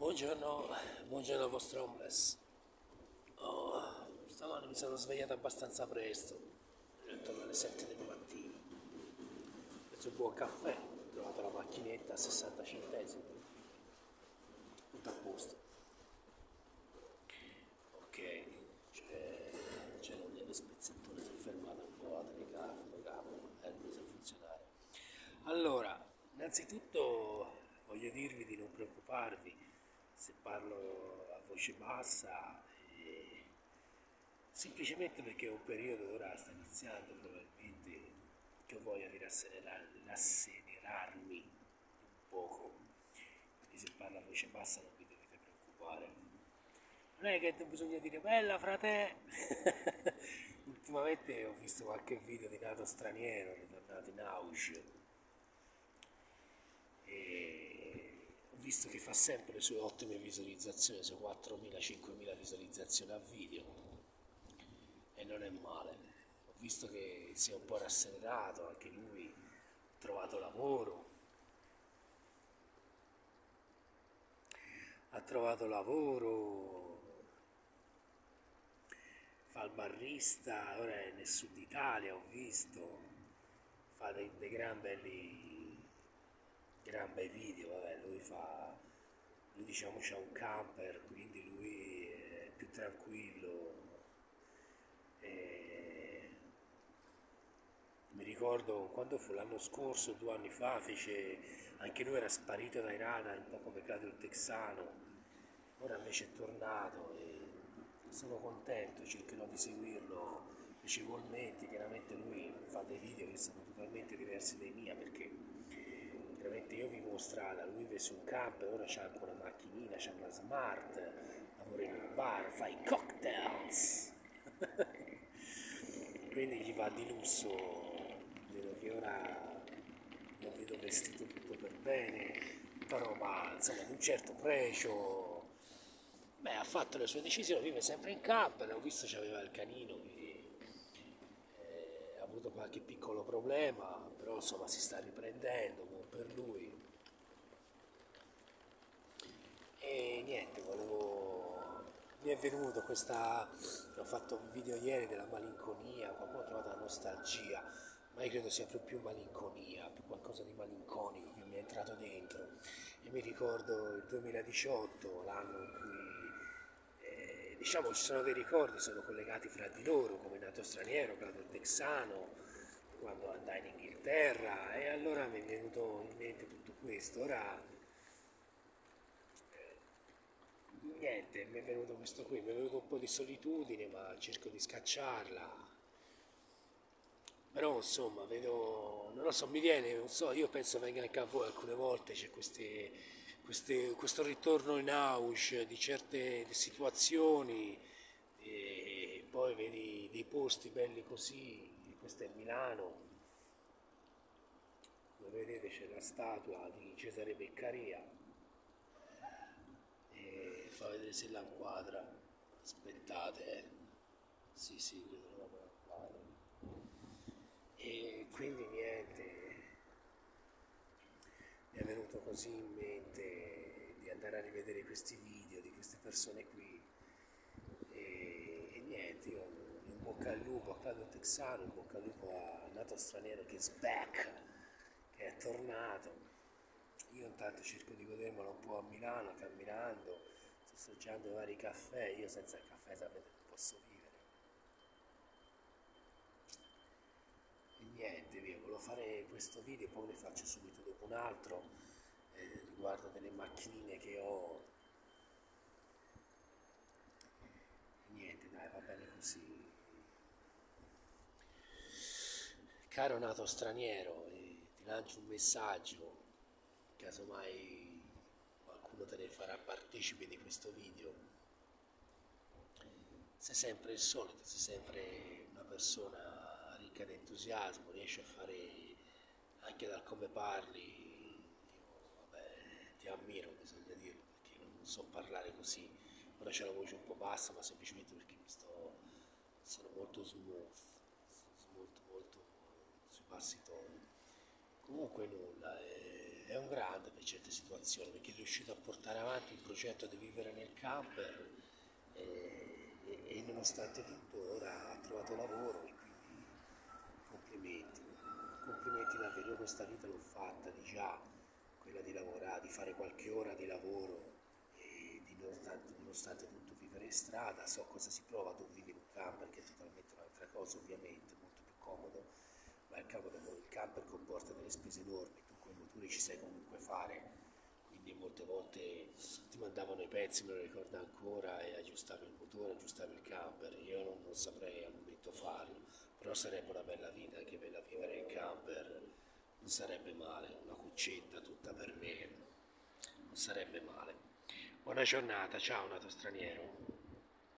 Buongiorno, buongiorno al vostro homeless. Stamane mi sono svegliato abbastanza presto, intorno alle 7 del mattino. Ho preso un buon caffè, ho trovato la macchinetta a 60 centesimi, tutto a posto. Ok, c'era delle spezzettone, si è fermata un po' a telecamera, fotocamera, e ha ripreso a funzionare. Allora, innanzitutto voglio dirvi di non preoccuparvi se parlo a voce bassa, semplicemente perché è un periodo ora sta iniziando probabilmente che ho voglia di rasserenarmi un poco, quindi se parlo a voce bassa non vi dovete preoccupare. Non è che bisogna dire bella frate. Ultimamente ho visto qualche video di nato straniero ritornato in auge e ho visto che fa sempre le sue ottime visualizzazioni, le sue 4.000-5.000 visualizzazioni a video, e non è male. Ho visto che si è un po' rasserenato anche lui, ha trovato lavoro, fa il barista, ora è nel sud Italia, ho visto, fa dei gran bei video, vabbè, lui diciamo c'ha un camper, quindi lui è più tranquillo. E mi ricordo quando fu l'anno scorso, 2 anni fa, anche lui era sparito dai radar, un po' come Claudio il Texano, ora invece è tornato e sono contento, cercherò di seguirlo piacevolmente. Chiaramente lui fa dei video che sono totalmente diversi dai miei, perché chiaramente io vivo in strada, lui vive su un camper, ora c'ha anche una macchinina, c'ha una smart, lavora in un bar, fa i cocktails. Quindi gli va di lusso, vedo che ora lo vedo vestito tutto per bene, tutta roba insomma di un certo pregio. Beh, ha fatto le sue decisioni, vive sempre in camper, ho visto c'aveva il canino che ha avuto qualche piccolo problema, però insomma si sta riprendendo, buon per lui. E niente, mi è venuto ho fatto un video ieri della malinconia, qualcuno ha trovato la nostalgia, ma io credo sia più malinconia, più qualcosa di malinconico che mi è entrato dentro. E mi ricordo il 2018, l'anno in cui diciamo ci sono dei ricordi, sono collegati fra di loro, come Nato Straniero, Claudio il Texano, quando andai in Inghilterra, e allora mi è venuto in mente tutto questo. Ora niente, mi è venuto questo qui, mi è venuto un po' di solitudine, ma cerco di scacciarla. Però insomma, vedo, non lo so, mi viene, non so, io penso venga anche a voi alcune volte, c'è questo ritorno in auge di certe situazioni, e poi vedi dei posti belli così, questo è Milano, come vedete c'è la statua di Cesare Beccaria, e fa vedere se la inquadra, aspettate, sì sì, credo che la inquadra. E quindi niente, mi è venuto così in mente di andare a rivedere questi video di queste persone qui, e niente, io in bocca al lupo a Claudio Texano, in bocca al lupo a Nato Straniero che è back, che è tornato. Io intanto cerco di godermelo un po' a Milano, camminando, sto assaggiando vari caffè, io senza il caffè sapete non posso vivere. E niente, via, volevo fare questo video, poi ne faccio subito dopo un altro riguardo delle macchinine che ho. E niente, dai, va bene così. Caro nato straniero, ti lancio un messaggio, casomai qualcuno te ne farà partecipe di questo video. Sei sempre il solito, sei sempre una persona ricca di entusiasmo, riesci a fare anche dal come parli. Io, vabbè, ti ammiro, bisogna dirlo, perché non so parlare così. Ora c'è la voce un po' bassa, ma semplicemente perché sono molto smooth, molto molto sui bassi toni. Comunque nulla, è un grande per certe situazioni, perché è riuscito a portare avanti il progetto di vivere nel camper e nonostante tutto ora ha trovato lavoro e quindi complimenti, complimenti davvero, io questa vita l'ho fatta di già, quella di lavorare, di fare qualche ora di lavoro e nonostante tutto vivere in strada, so cosa si prova, tu vivi in un camper che è totalmente un'altra cosa ovviamente, molto più comodo, ma il camper comporta delle spese enormi, tu con i motori ci sai comunque fare, quindi molte volte ti mandavano i pezzi, me lo ricordo ancora, e aggiustavi il motore, aggiustavi il camper, io non saprei al momento farlo, però sarebbe una bella vita anche per vivere in camper, non sarebbe male, una cuccetta tutta per me, non sarebbe male. Buona giornata, ciao nato straniero.